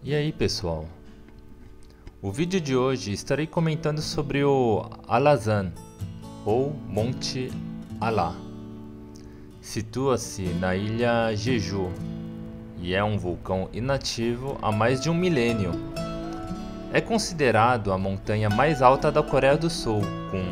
E aí pessoal, o vídeo de hoje estarei comentando sobre o Alazan, ou Monte Alá. Situa-se na ilha Jeju e é um vulcão inativo há mais de um milênio. É considerado a montanha mais alta da Coreia do Sul, com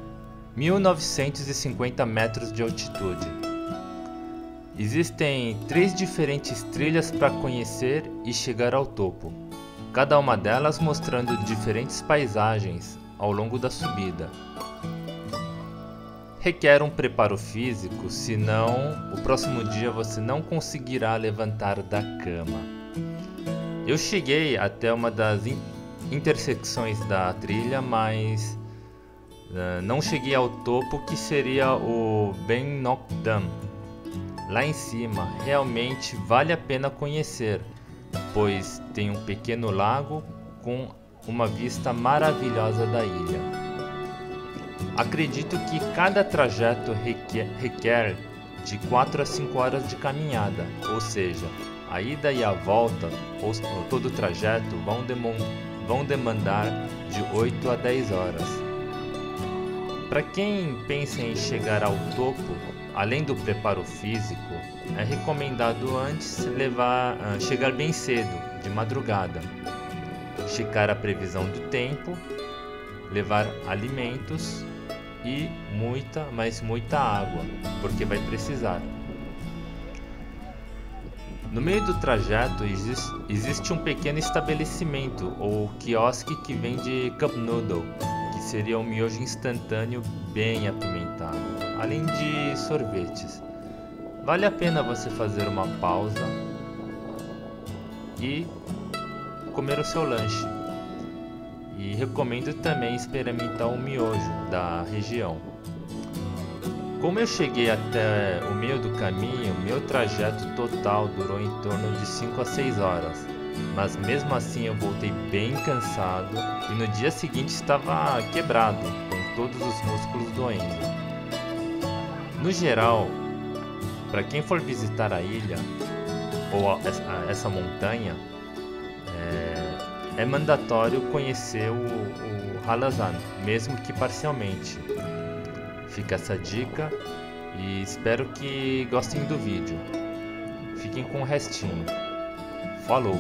1950 metros de altitude. Existem 3 diferentes trilhas para conhecer e chegar ao topo, cada uma delas mostrando diferentes paisagens ao longo da subida. Requer um preparo físico, senão o próximo dia você não conseguirá levantar da cama. Eu cheguei até uma das intersecções da trilha, mas não cheguei ao topo, que seria o Bangneok-dam. Lá em cima realmente vale a pena conhecer, pois tem um pequeno lago com uma vista maravilhosa da ilha. Acredito que cada trajeto requer de 4 a 5 horas de caminhada, ou seja, a ida e a volta, ou todo o trajeto, vão demandar de 8 a 10 horas. Para quem pensa em chegar ao topo, além do preparo físico, é recomendado antes chegar bem cedo, de madrugada, checar a previsão do tempo, levar alimentos e muita água, porque vai precisar. No meio do trajeto existe um pequeno estabelecimento ou quiosque que vende cup noodle, que seria um miojo instantâneo bem apimentado, além de sorvetes. Vale a pena você fazer uma pausa e comer o seu lanche. E recomendo também experimentar o miojo da região. Como eu cheguei até o meio do caminho, meu trajeto total durou em torno de 5 a 6 horas. Mas mesmo assim eu voltei bem cansado e no dia seguinte estava quebrado, com todos os músculos doendo. No geral, para quem for visitar a ilha ou essa montanha, é mandatório conhecer o Alazan, mesmo que parcialmente. Fica essa dica e espero que gostem do vídeo. Fiquem com o restinho. Falou!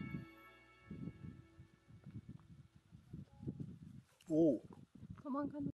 오. 도망가는